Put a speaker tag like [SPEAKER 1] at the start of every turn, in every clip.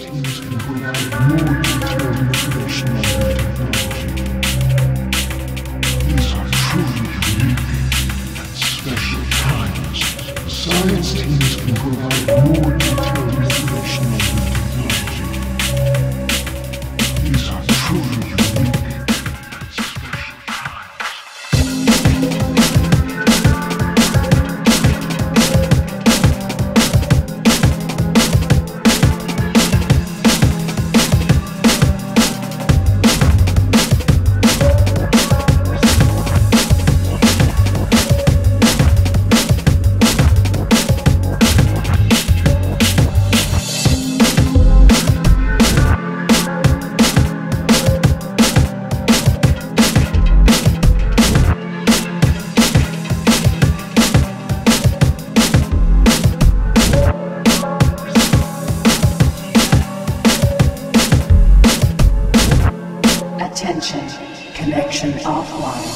[SPEAKER 1] teams can provide more detailed information on their technology. These are truly unique and special times. The science teams can provide more detailed information on their technology. These are truly unique.
[SPEAKER 2] Attention, connection offline.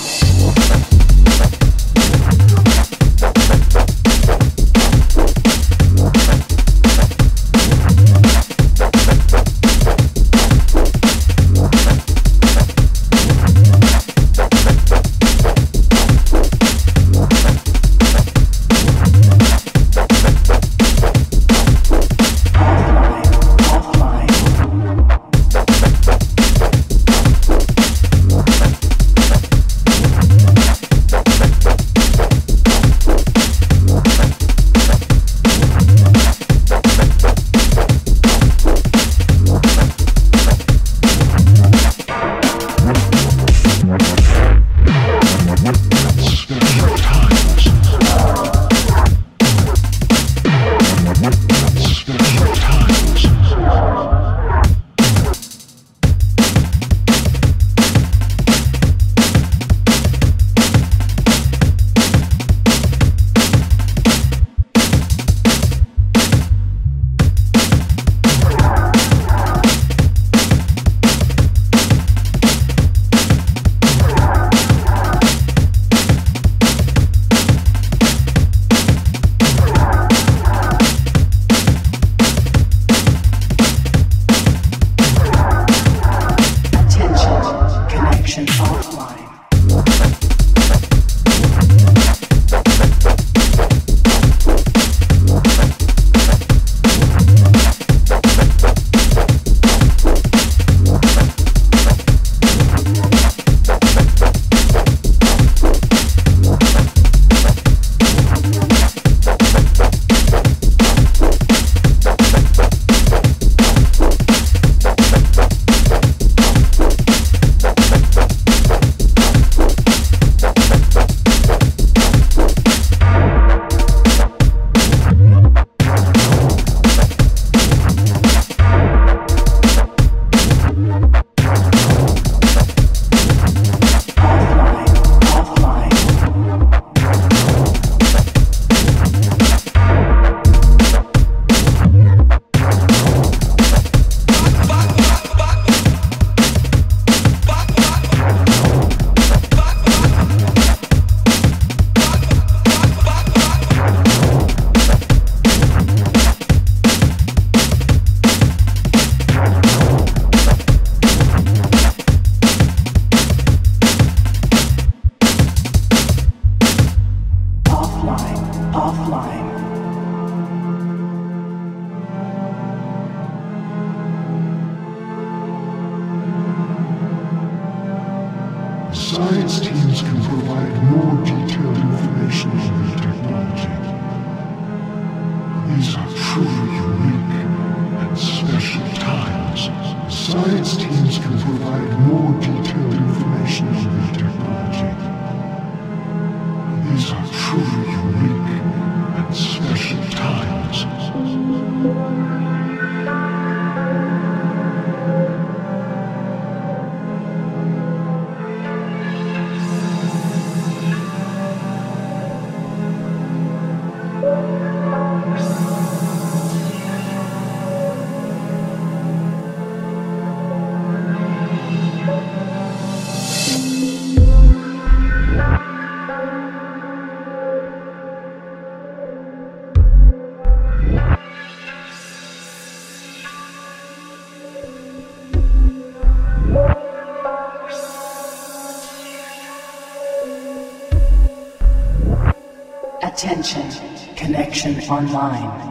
[SPEAKER 2] Science teams can provide more detailed information on their technology. These are truly unique and special times. Science teams can provide more detailed information on their technology. These are truly unique and special times.
[SPEAKER 3] Attention, connection online.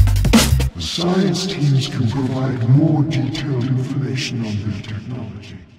[SPEAKER 1] Science teams can provide more detailed information on their technology.